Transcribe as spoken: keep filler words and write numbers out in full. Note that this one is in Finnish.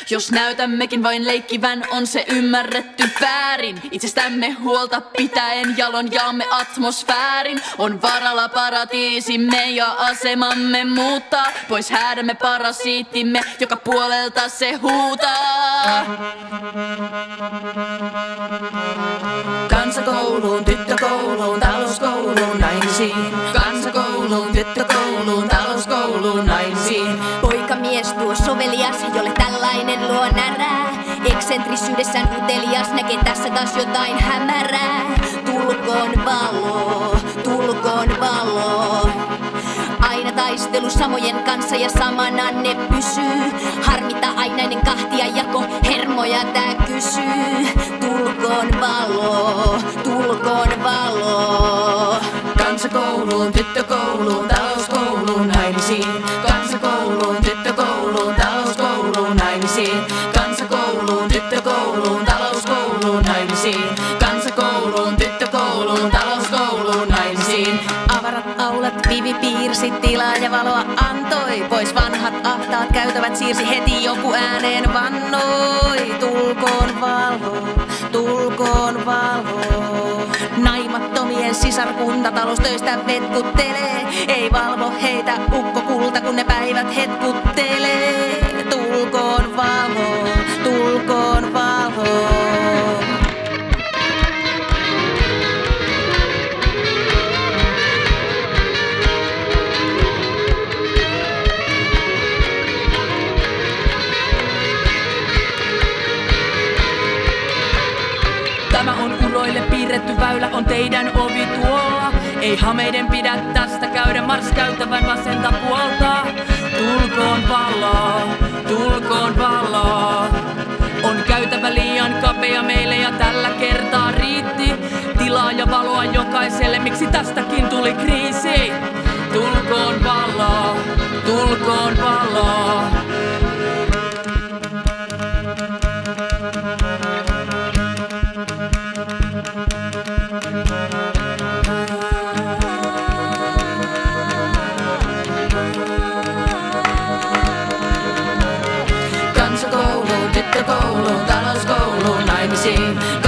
Jos näytämmekin vain leikkivän, on se ymmärretty väärin. Itsestämme huolta pitäen jalon jaamme atmosfäärin. On varalla paratiisimme ja asemamme muuttaa. Pois häädämme parasiittimme, joka puolelta se huutaa. Kansakouluun, tyttökouluun, talouskouluun, naisiin. Kansakouluun, tyttökouluun, talouskouluun, naisiin. Poikamies tuo sovelias, jolle tällainen luo närää. Eksentrisyydessään utelias, näkee tässä taas jotain hämärää. Tulkoon valo, tulkoon valo. Aina taistelu samojen kanssa ja samana ne pysyy. Harmita ainainen kahtiajako, hermoja tää kysyy. Tulkoon valo, tulkoon valo. Kansakouluun, tyttökouluun, talouskouluun, naimisiin. Kansakouluun, tyttökouluun, talouskouluun, naimisiin. Kansakouluun, tyttökouluun, talouskouluun, naimisiin. Kansakouluun, tyttökouluun, talouskouluun, naimisiin. Avarat aulat Vivi piirsi, tilaa ja valoa antoi. Pois vanhat ahtaat käytävät siirsi, heti joku ääneen vannoi. Tulkoon valo, tulkoon valo. Naimattomien sisarkunta taloustöistä vetkuttelee. Ei valvo heitä ukko kulta, kun ne päivät hetkuttelee. Tulkoon valo, tulkoon valo. Tämä on uroille piirretty väylä, on teidän ovi tuolla. Ei hameiden pidä tästä käydä, mars käytävän vasenta puolta. Tulkoon valoa, tulkoon valoa. On käytävä liian kapea meille ja tällä kertaa riitti. Tilaa ja valoa jokaiselle, miksi tästäkin tuli kriisi. Tulkoon valoa, tulkoon valoa. Kansakouluun, tyttökouluun, talouskouluun, naimisiin.